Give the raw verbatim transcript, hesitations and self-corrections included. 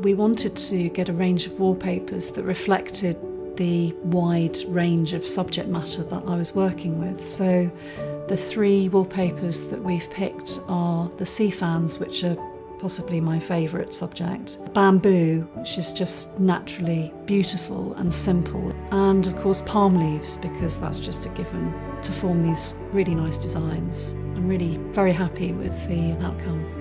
We wanted to get a range of wallpapers that reflected the wide range of subject matter that I was working with. So the three wallpapers that we've picked are the sea fans, which are possibly my favourite subject, bamboo, which is just naturally beautiful and simple, and of course palm leaves, because that's just a given to form these really nice designs. I'm really very happy with the outcome.